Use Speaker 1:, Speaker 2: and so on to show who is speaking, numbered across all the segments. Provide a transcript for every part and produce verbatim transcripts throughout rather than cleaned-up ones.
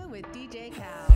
Speaker 1: Yoga with D J Cal.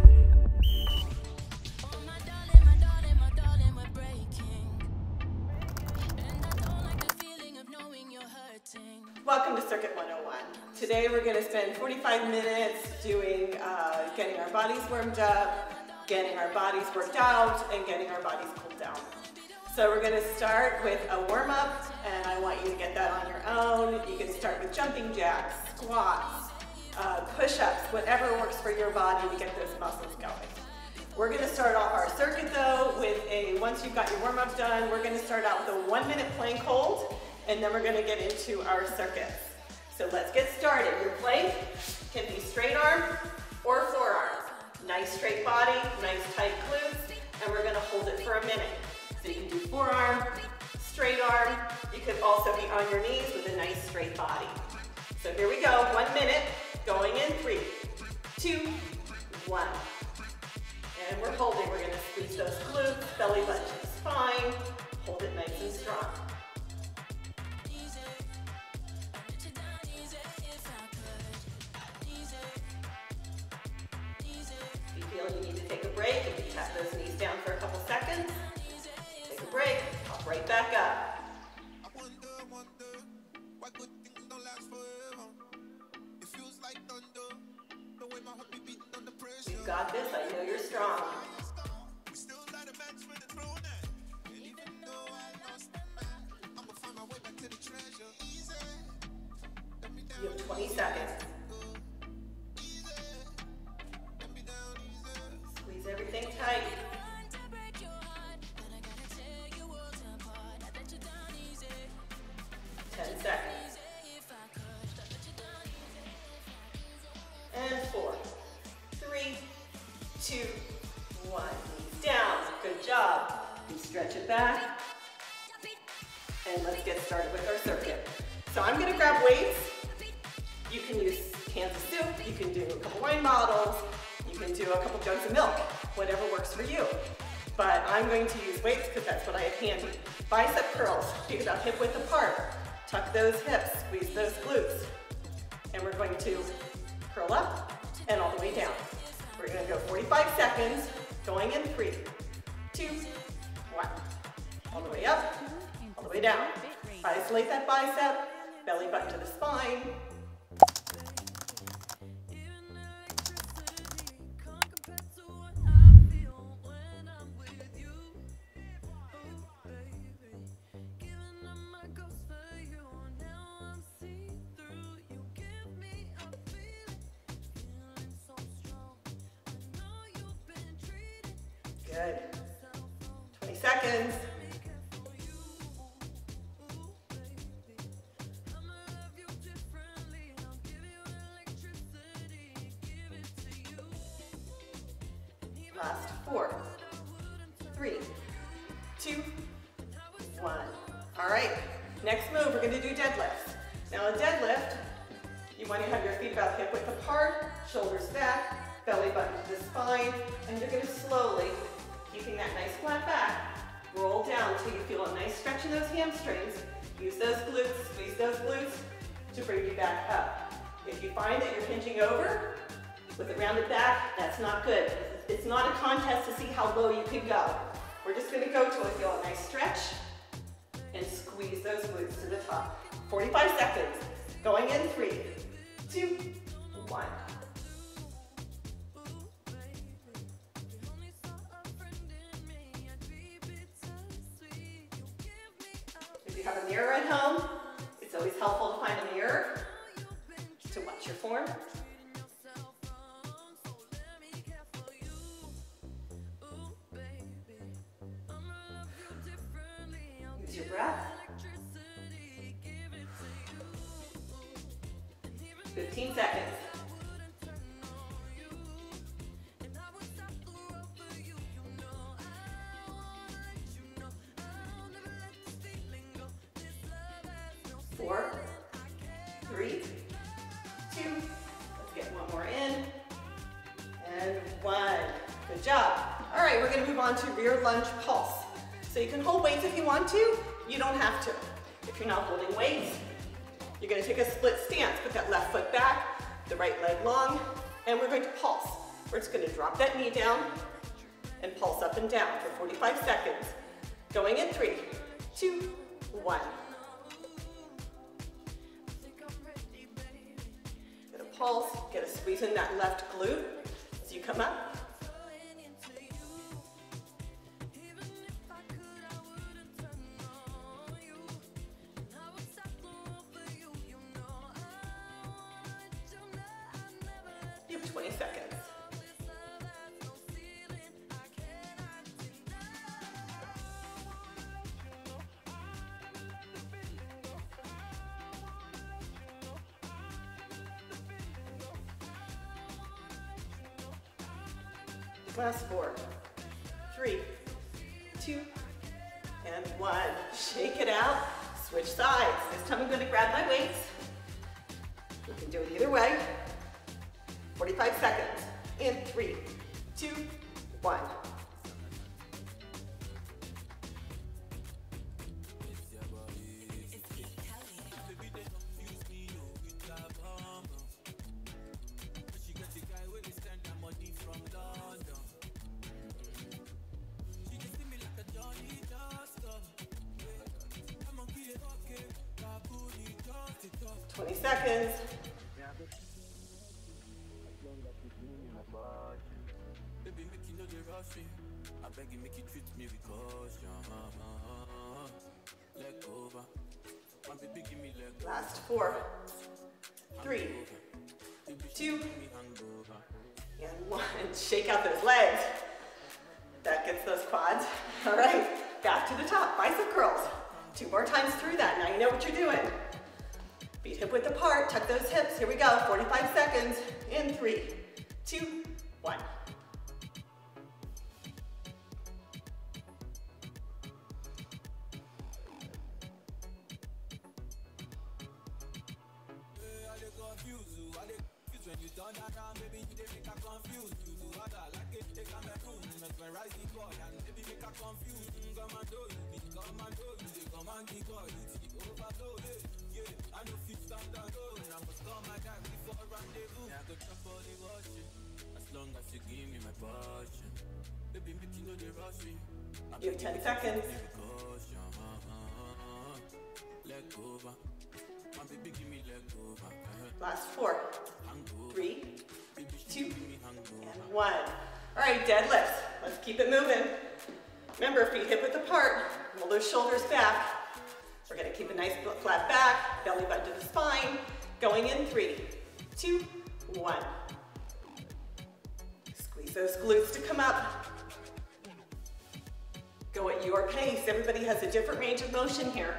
Speaker 2: Welcome to Circuit one oh one. Today we're going to spend forty-five minutes doing, uh, getting our bodies warmed up, getting our bodies worked out, and getting our bodies cooled down. So we're going to start with a warm-up, and I want you to get that on your own. You can start with jumping jacks, squats, uh, push-ups, whatever works for your body to get those muscles going. We're going to start off our circuit though with a, once you've got your warm-up done, we're going to start out with a one-minute plank hold, and then we're going to get into our circuits. So let's get started. Your plank can be straight arm or forearm. Nice straight body, nice tight glutes, and we're going to hold it for a minute. So you can do forearm, straight arm. You could also be on your knees with a nice straight body. So here we go, one minute, going in three, two, one. And we're holding, we're going to squeeze those glutes, belly button to the spine, hold it nice and strong. If you feel you need to take a break, you can tap those knees down for a couple seconds. Take a break, hop right back up. You got this, I know you're strong. You have twenty seconds. Squeeze everything tight. ten seconds. And four, three, two, one. Knees down. Good job. You stretch it back. And let's get started with our circuit. So I'm going to grab weights. You can use cans of soup. You can do a couple wine bottles. You can do a couple jugs of milk. Whatever works for you. But I'm going to use weights because that's what I have handy. Bicep curls. Feet about hip width apart. Tuck those hips. Squeeze those glutes. And we're going to curl up and all the way down. We're going to go forty-five seconds, going in three, two, one. All the way up, all the way down. Isolate that bicep, belly button to the spine. Good. twenty seconds. Last four, three, two, one. All right, next move, we're going to do deadlifts. Now a deadlift, you want to have your feet about hip width apart, shoulders back, belly button to the spine, and you're going to slowly, keeping that nice flat back, roll down until you feel a nice stretch in those hamstrings. Use those glutes, squeeze those glutes to bring you back up. If you find that you're pinching over with a rounded back, that's not good. It's not a contest to see how low you can go. We're just going to go till we feel a nice stretch and squeeze those glutes to the top. forty-five seconds. Going in three, two, one. If you have a mirror at home, it's always helpful to find a mirror to watch your form. Use your breath. fifteen seconds. Four, three, two, let's get one more in, and one. Good job. All right, we're gonna move on to rear lunge pulse. So you can hold weights if you want to, you don't have to. If you're not holding weights, you're gonna take a split stance, put that left foot back, the right leg long, and we're going to pulse. We're just going to drop that knee down and pulse up and down for forty-five seconds. Going in three, two, one. Get a pulse, get a squeeze in that left glute as you come up. You have twenty seconds. Last four, three, two, and one. Shake it out, switch sides. This time I'm gonna grab my weights. You can do it either way. forty-five seconds. In three, two, one. twenty seconds. Last four, three, two, and one. Shake out those legs. That gets those quads. All right, back to the top, bicep curls. Two more times through that. Now you know what you're doing. Feet hip width apart, tuck those hips. Here we go, forty-five seconds. In three, two, one. You have ten seconds. Last four, three, two, and one. All right, deadlifts. Let's keep it moving. Remember, feet hip width apart. Roll those shoulders back. We're gonna keep a nice flat back, belly button to the spine. Going in three, two, one. Squeeze those glutes to come up. Go at your pace. Everybody has a different range of motion here.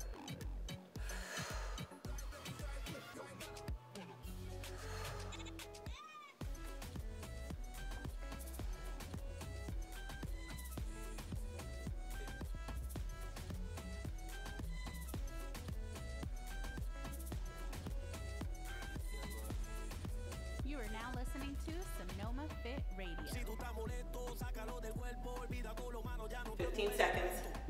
Speaker 1: You are now listening to Sonoma Fit Radio.
Speaker 2: fifteen seconds.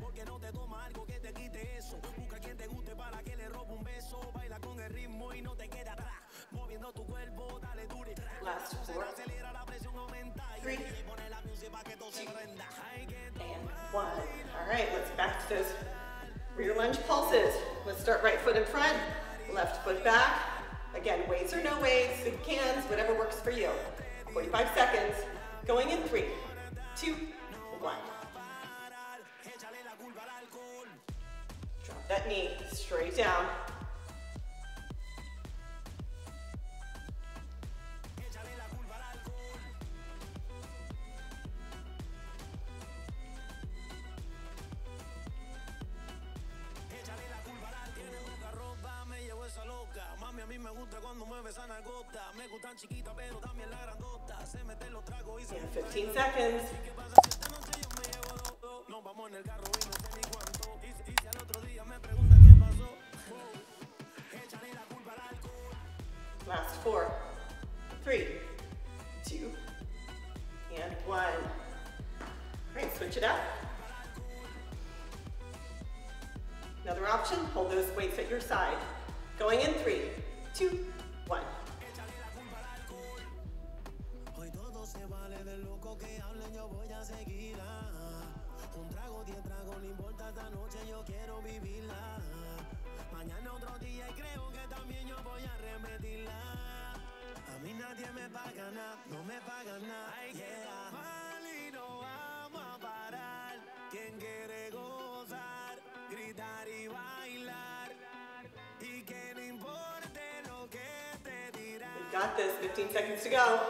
Speaker 2: Last four, three, two, and one. All right, let's back to those rear lunge pulses. Let's start right foot in front, left foot back. Again, weights or no weights, big cans, whatever works for you. forty-five seconds. Going in three, two, one. Drop that knee straight down. Yeah, fifteen seconds. Last four, three, two, and one. All right, switch it up. Another option, hold those weights at your side. Going in three, two, one. Got this, fifteen seconds to go.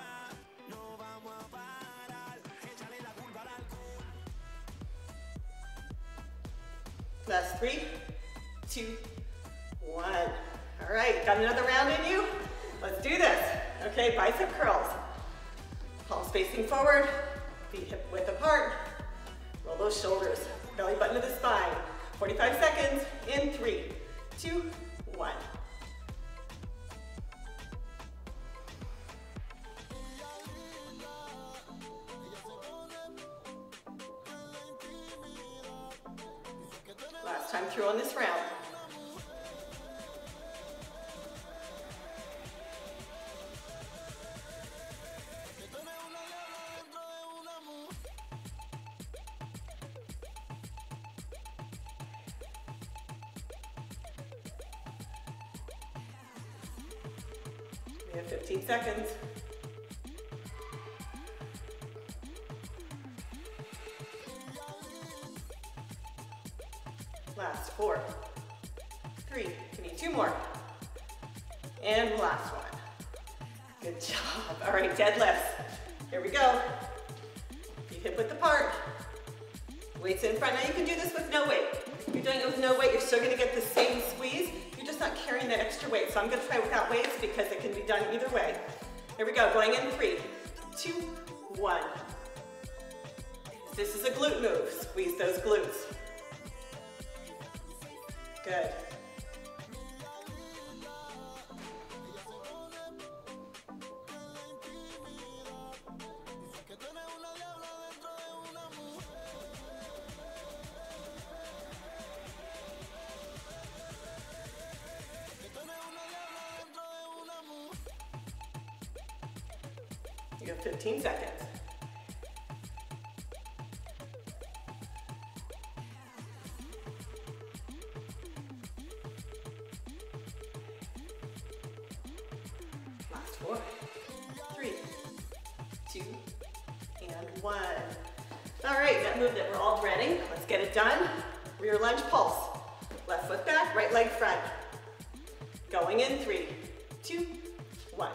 Speaker 2: Last three, two, one. All right, got another round in you? Let's do this. Okay, bicep curls. Palms facing forward, feet hip width apart. Roll those shoulders, belly button to the spine. forty-five seconds in three, two, one. Last time through on this round. We have fifteen seconds. Last four, three, we need two more. And last one. Good job. All right, deadlifts. Here we go. Feet hip width apart. Weights in front. Now you can do this with no weight. If you're doing it with no weight, you're still gonna get the same squeeze. You're just not carrying that extra weight. So I'm gonna try without weights because it can be done either way. Here we go, going in three, two, one. This is a glute move. Squeeze those glutes. Good. You have fifteen seconds. Last four, three, two, and one. All right, that move that we're all dreading. Let's get it done. Rear lunge pulse. Left foot back, right leg front. Going in three, two, one.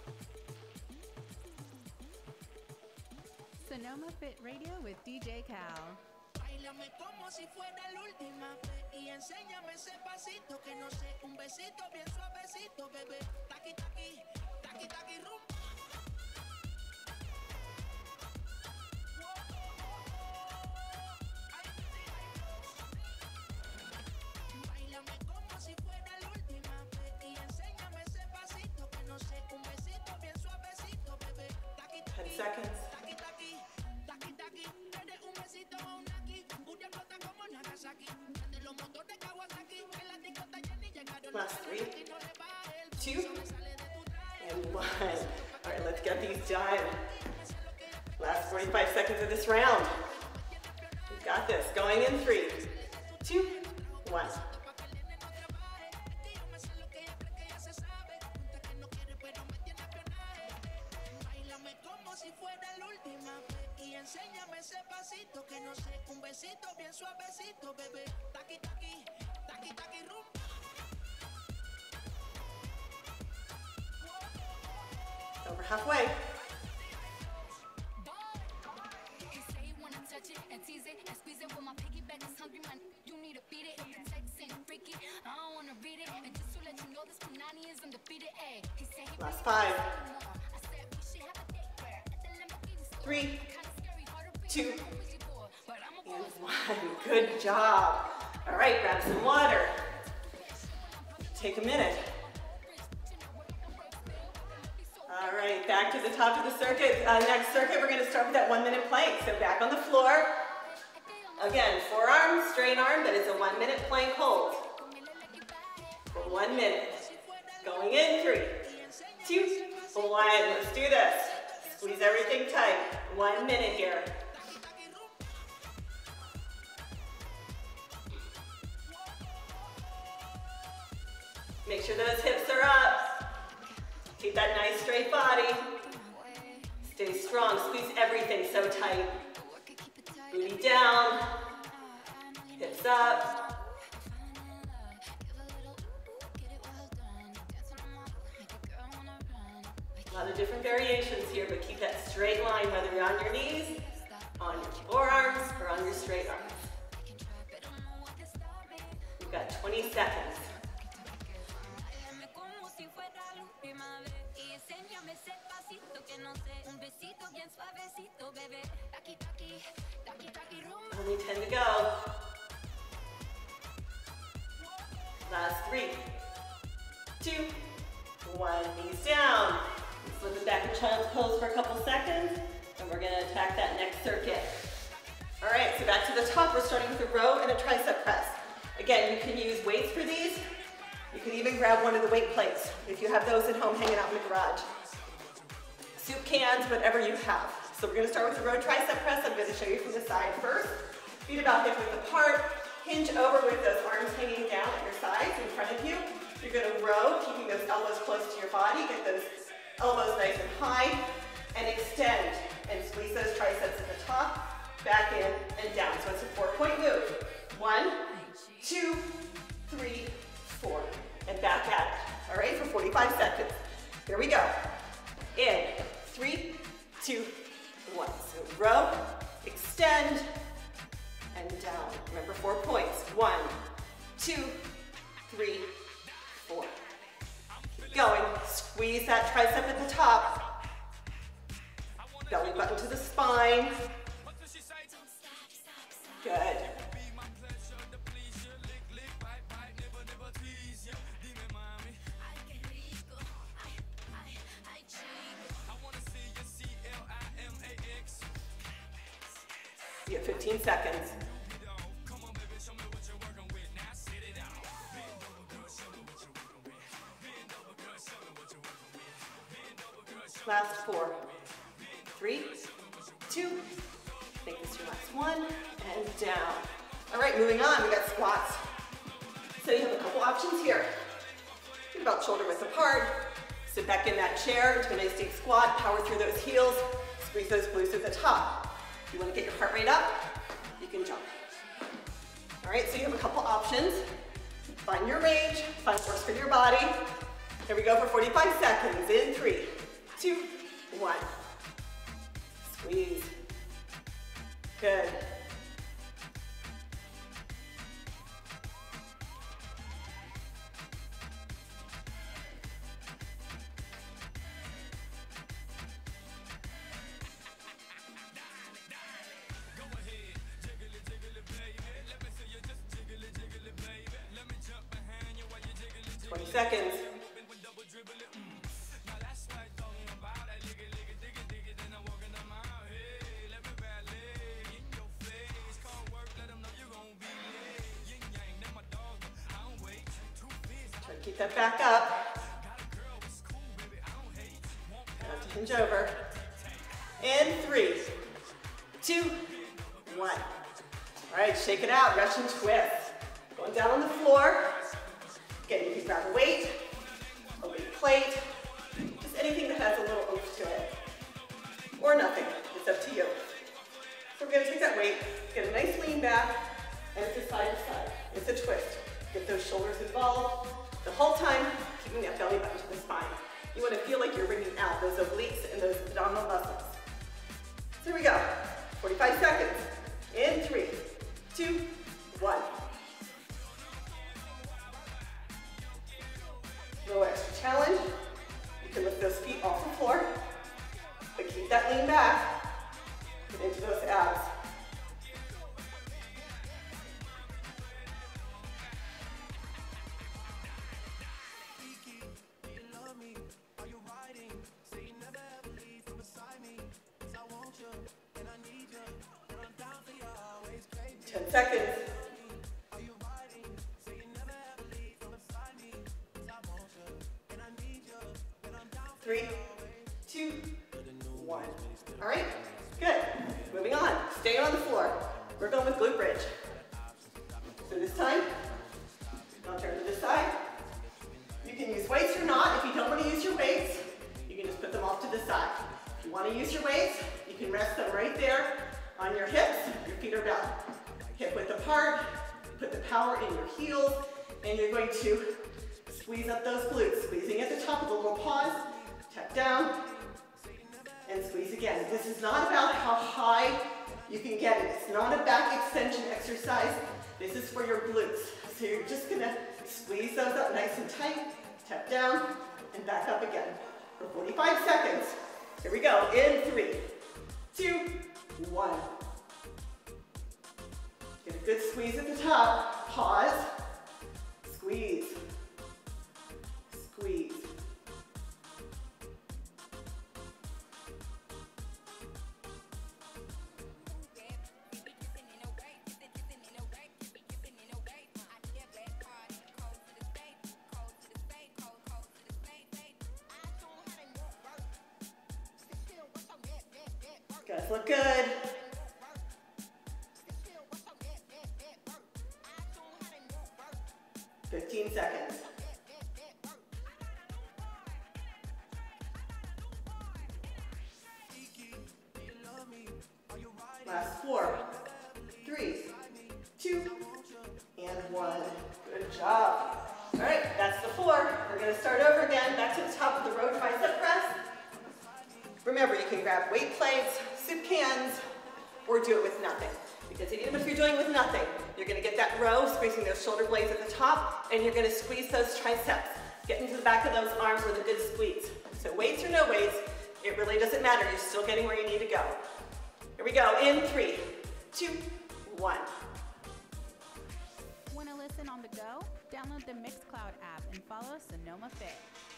Speaker 1: Sonoma Fit Radio with D J Cal.
Speaker 3: Báilame como si fuera la última vez y enséñame ese pasito que no sé, un besito bien suavecito, bebé. Taqui taqui, taqui taqui rum. Báilame como si fuera la última vez y enséñame ese pasito que no sé, un besito bien suavecito, bebé. Taqui
Speaker 2: ten
Speaker 3: taqui.
Speaker 2: seconds. Last three, two, and one. All right, let's get these done. Last forty-five seconds of this round. We've got this. Going in three, two, one.
Speaker 3: Enséñame ese pasito que no sé, un besito bien suavecito, bebé. Taqui taqui, taqui taqui rum.
Speaker 2: Over halfway.
Speaker 4: You say you wanna touch it and tease it and squeeze it. When my piggyback is hungry, man, you need to beat it. The text ain't freaky, I don't wanna read it. And just to let you know, this Punani is undefeated. Ay, he said he
Speaker 2: Last five.
Speaker 4: I said we should have a date where at the Lamborghini store.
Speaker 2: Three, two,
Speaker 4: but I'm a
Speaker 2: and one. Good job. All right, grab some water. Take a minute. All right, back to the top of the circuit. Uh, next circuit, we're going to start with that one minute plank. So back on the floor. Again, forearm, straight arm, but it's a one minute plank hold. For one minute. Going in, three, two, one. Let's do this. Squeeze everything tight. One minute here. Make sure those hips are up. Keep that nice straight body. Stay strong. Squeeze everything so tight. Booty down. Hips up. A lot of different variations here, but keep that straight line, whether you're on your knees, on your forearms, or on your straight arms. We've got twenty seconds. Only ten to go. Last three, two, one, knees down. Flip it back to child's pose for a couple seconds, and we're gonna attack that next circuit. All right, so back to the top, we're starting with a row and a tricep press. Again, you can use weights for these. You can even grab one of the weight plates if you have those at home hanging out in the garage. Soup cans, whatever you have. So we're gonna start with the row tricep press. I'm gonna show you from the side first. Feet about hip width apart. Hinge over with those arms hanging down at your sides in front of you. You're gonna row, keeping those elbows close to your body. Get those elbows nice and high, and extend and squeeze those triceps at the top, back in and down. So it's a four-point move. One, two, three, four, and back at it. All right, for forty-five seconds. Here we go. In, three, two, one. So row, extend, and down. Remember, four points. One, two, three, four. Going, squeeze that tricep at the top. Belly button to the spine. Good. You have fifteen seconds. Last four, three, two, make this your last one, and down. All right, moving on, we got squats. So you have a couple options here. Think about shoulder width apart, sit back in that chair into a nice deep squat, power through those heels, squeeze those glutes at the top. If you want to get your heart rate up, you can jump. All right, so you have a couple options. Find your range, find what's for your body. Here we go for forty-five seconds, in three, two, one. Squeeze. Good. twenty seconds. Try to keep that back up. Not to hinge over. In three, two, one. All right, shake it out, Russian twist. Going down on the floor. Again, you can grab a weight, a weight plate, just anything that has a little oomph to it. Or nothing, it's up to you. So we're gonna take that weight, get a nice lean back, and it's a side to side. It's a twist. Get those shoulders involved. The whole time, keeping that belly button to the spine. You wanna feel like you're wringing out those obliques and those abdominal muscles. So here we go, forty-five seconds. In three, two, one. Little extra challenge. You can lift those feet off the floor, but keep that lean back. Get into those abs. ten seconds. Three, two, one. All right, good. Moving on, staying on the floor. We're going with glute bridge. So this time, I'll turn to this side. You can use weights or not. If you don't want to use your weights, you can just put them off to the side. If you want to use your weights, you can rest them right there on your hips. Your feet are about hip width apart. Put the power in your heels, and you're going to squeeze up those glutes. Squeezing at the top with a little pause. Tap down, and squeeze again. This is not about how high you can get it. It's not a back extension exercise. This is for your glutes. So you're just gonna squeeze those up nice and tight, tap down, and back up again for forty-five seconds. Here we go, in three, two, one. Get a good squeeze at the top, pause, squeeze, squeeze. Guys, look good. fifteen seconds. Last four, three, two, and one. Good job. All right, that's the floor. We're gonna start over again, back to the top of the row tricep press. Remember, you can grab weight plates, soup cans, or do it with nothing. Because even if you're doing it with nothing, you're gonna get that row, squeezing those shoulder blades at the top, and you're gonna squeeze those triceps. Get into the back of those arms with a good squeeze. So weights or no weights, it really doesn't matter. You're still getting where you need to go. Here we go, in three, two, one.
Speaker 1: Want to listen on the go? Download the Mixcloud app and follow Sonoma Fit.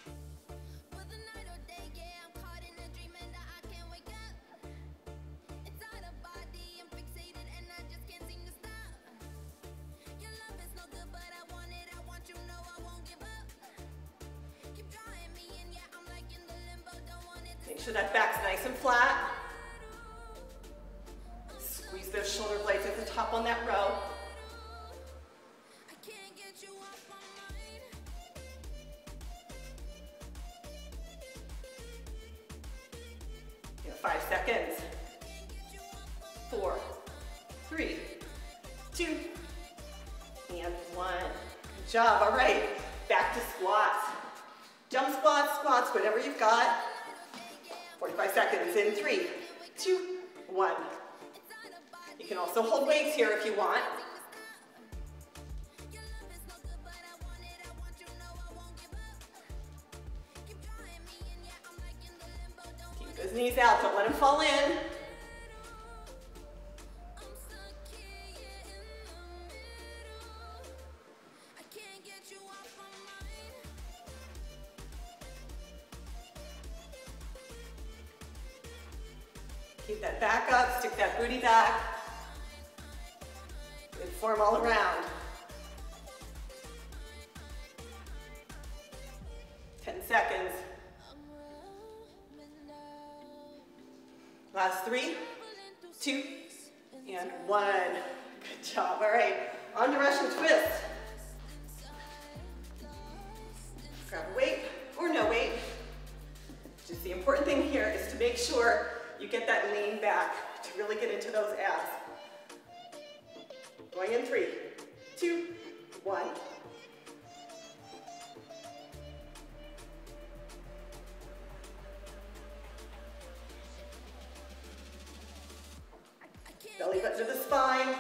Speaker 2: Make sure that back's nice and flat. Squeeze those shoulder blades at the top on that row. You have five seconds. Four, three, two, and one. Good job. All right, back to squats. Jump squats, squats, whatever you've got. forty-five seconds in three, two, one. You can also hold weights here if you want. Keep those knees out, don't let them fall in. Keep that back up, stick that booty back. Good form all around. ten seconds. Last three, two, and one. Good job, all right. On to Russian twist. Grab a weight or no weight. Just the important thing here is to make sure you get that lean back to really get into those abs. Going in three, two, one. Belly button to the spine.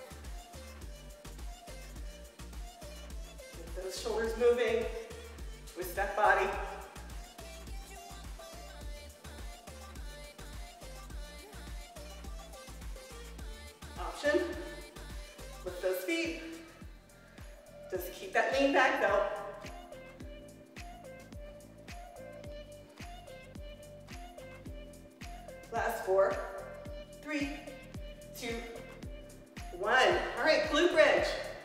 Speaker 2: Get those shoulders moving. Twist that body. Option. Lift those feet. Just keep that lean back though. Last four, three, two, one. All right, glute bridge.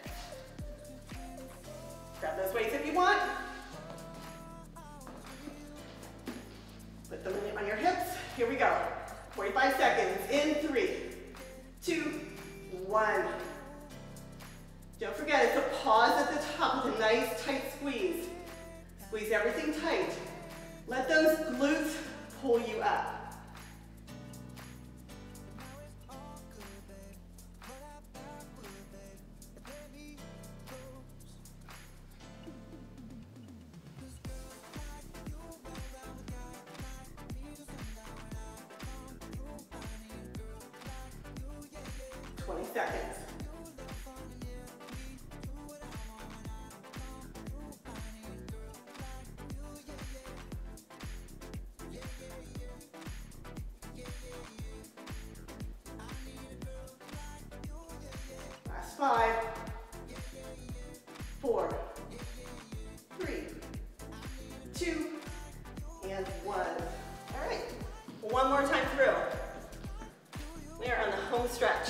Speaker 2: Grab those weights if you want. Put them on your hips. Here we go. forty-five seconds in three, two, one. Don't forget, it's a pause at the top with a nice tight squeeze. Squeeze everything tight. Let those glutes pull you up. twenty seconds. Last five, four, three, two, and one. All right, one more time through. We are on the home stretch.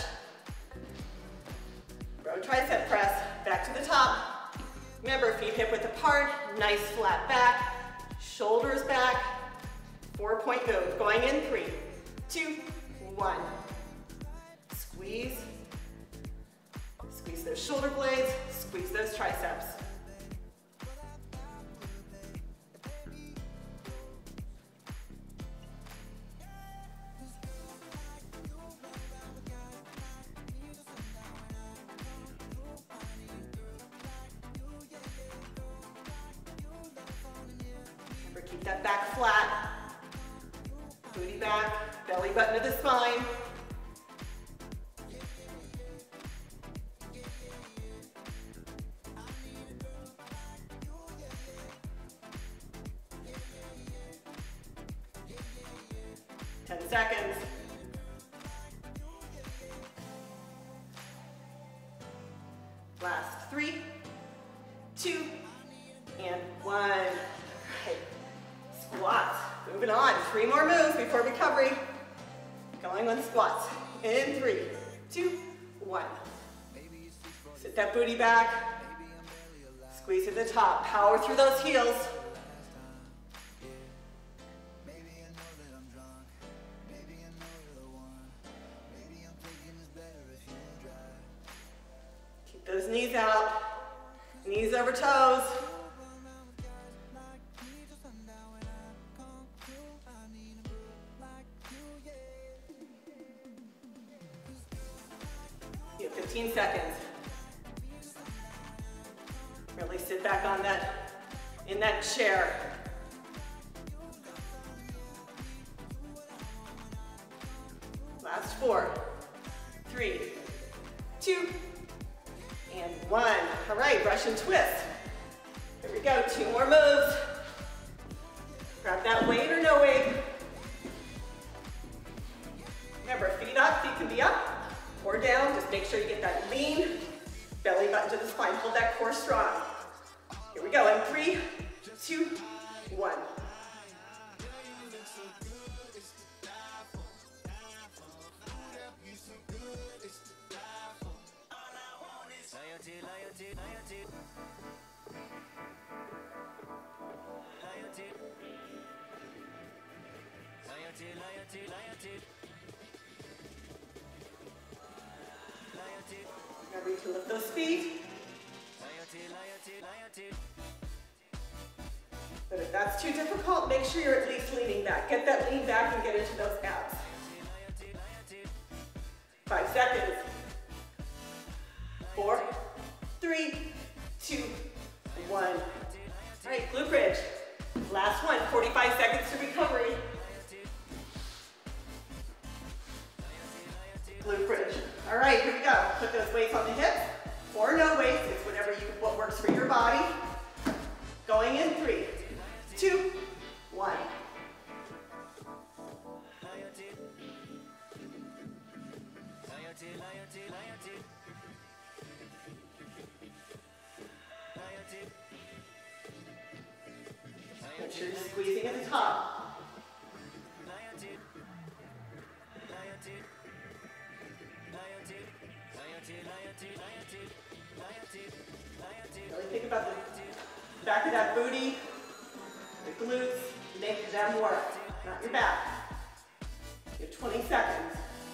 Speaker 2: Row tricep press, back to the top. Remember, feet hip width apart, nice flat back, shoulders back, four point move. Going in, three, two, one. Squeeze, squeeze those shoulder blades, squeeze those triceps. Keep that back flat, booty back, belly button to the spine. ten seconds. Last three, two, and one. Right. Squats. Moving on. Three more moves before recovery. Going on squats. In three, two, one. Sit that booty back. Squeeze to the top. Power through those heels. Keep those knees out. Knees over toes. You have fifteen seconds. Really sit back on that, in that chair. Last four, three, two, and one. All right, Russian twist. Here we go, two more moves. Grab that weight or no weight. Remember, feet up, feet can be up or down. Just make sure you get that lean belly button to the spine. Hold that core strong. Here we go, in three, two, one. Remember to lift those feet. But if that's too difficult, make sure you're at least leaning back. Get that lean back and get into those abs. Five seconds. Four, three, two, one. All right, glute bridge. Last one, forty-five seconds to recovery. Glute bridge. All right, here we go. Put those weights on the hips, or no weights. It's whatever you, what works for your body. Going in three, two, one. Make sure you're squeezing at the top. Really think about the back of that booty, the glutes, make them work, not your back. Good, twenty seconds.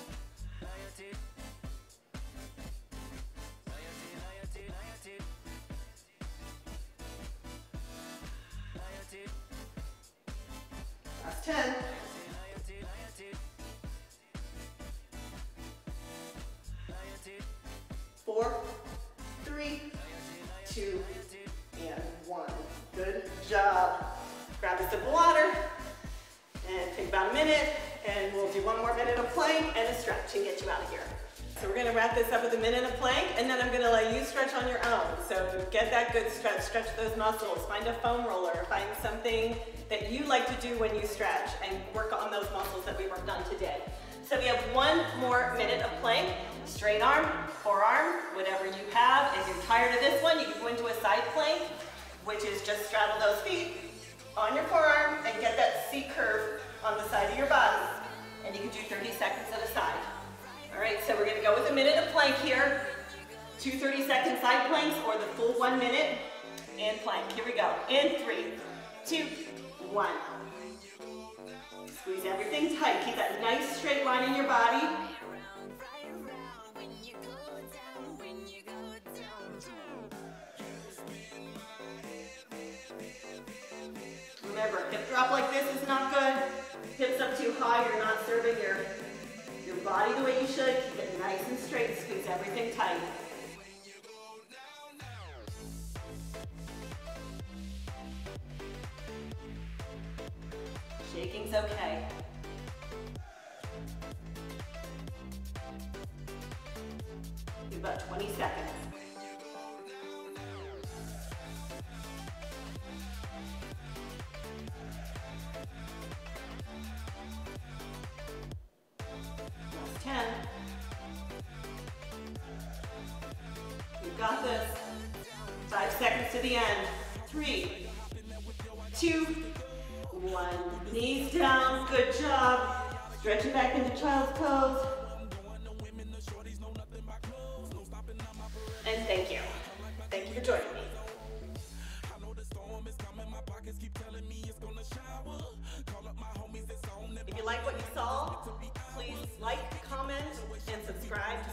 Speaker 2: Last ten. Four, three, two, and one. Good job. Grab a sip of water and take about a minute, and we'll do one more minute of plank and a stretch and get you out of here. So we're gonna wrap this up with a minute of plank, and then I'm gonna let you stretch on your own. So get that good stretch, stretch those muscles, find a foam roller, find something that you like to do when you stretch and work on those muscles that we worked on today. So we have one more minute of plank, straight arm, forearm, whatever you have. If you're tired of this one, you can go into a side plank, which is just straddle those feet on your forearm and get that C curve on the side of your body. And you can do thirty seconds at a side. All right, so we're gonna go with a minute of plank here. Two thirty second side planks or the full one minute and plank. Here we go. In three, two, one. Squeeze everything tight. Keep that nice straight line in your body. Remember, hip drop like this is not good. Hips up too high, you're not serving your, your body the way you should. Keep it nice and straight. Squeeze everything tight. Shaking's okay. Do about twenty seconds. Last ten. You got this. Five seconds to the end. Three, two, one. Knees down. Good job. Stretching back into child's pose. And thank you. Thank you for joining me. If you like what you saw, please like, comment, and subscribe to